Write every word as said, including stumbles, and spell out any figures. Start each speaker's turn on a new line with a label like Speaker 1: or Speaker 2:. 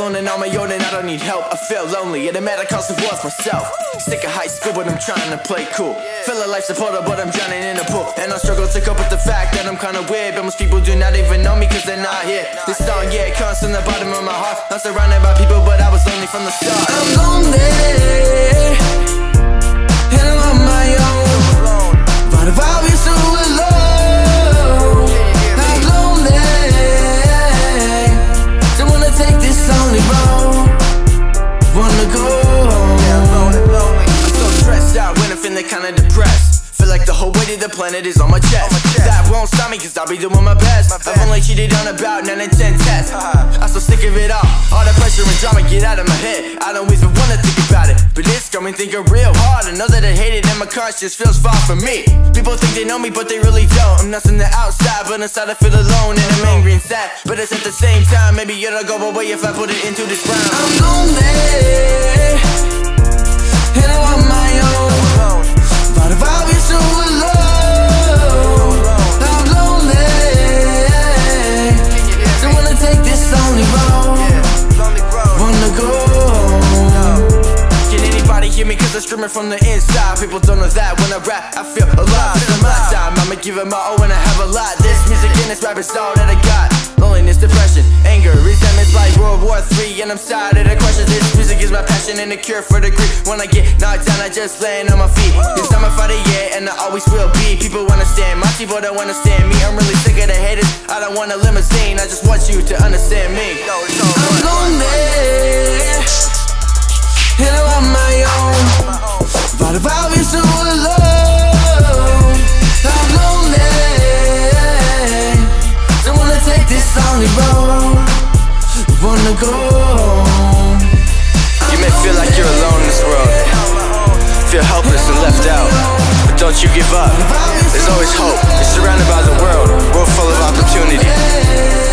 Speaker 1: alone and on my own and I don't need help. I feel lonely and I'm at a cost of worth myself. Sick of high school but I'm trying to play cool. Feel a life supporter but I'm drowning in a pool. And I struggle to cope with the fact that I'm kinda weird, but most people do not even know me cause they're not here. This song, yeah, it comes from the bottom of my heart. I'm surrounded by people but I was lonely from the start. I'm lonely and I'm on my own, but I've always so alone. I'm lonely, don't wanna take this lonely road. Wanna go home. I'm so stressed out when I'm feeling kinda depressed. Feel like the whole weight of the planet is on my chest. That won't stop me cause I'll be doing my best. I've only cheated on about nine and ten tests. I'm so sick of it all, all the pressure and drama, get out of my head. I don't even wanna think about it, but it's got me thinking real hard. I know that I hate it and my conscience feels far from me. People think they know me but they really don't. I'm nothing the outside but inside I feel alone. And I'm angry and sad, but it's at the same time. Maybe it'll go away if I put it into this rhyme. I'm lonely and I'm on my own, but I've always so alone. I'm lonely, don't wanna take this lonely road. Wanna go home. Can anybody hear me cause I'm screaming from the inside? People don't know that when I rap I feel alive. It's my time, I'ma give it my all when I have a lot. This music and this rap is all that I got. Loneliness, depression, anger, resentment's like World War Three. And I'm tired of the questions. This music is my passion and a cure for the grief. When I get knocked down I just land on my feet. Cause I'm a fighter, yeah, and I always will be. People understand my people don't understand me. I'm really sick of the haters, I don't want a limousine. I just want you to understand me. I'm lonely and I'm on my own, but I've always so alone. I'm lonely, don't wanna take this lonely road. Wanna go home. You may feel like you're alone in this world, feel helpless and left out, but don't you give up. There's always hope. You're surrounded by the world, world full of opportunity.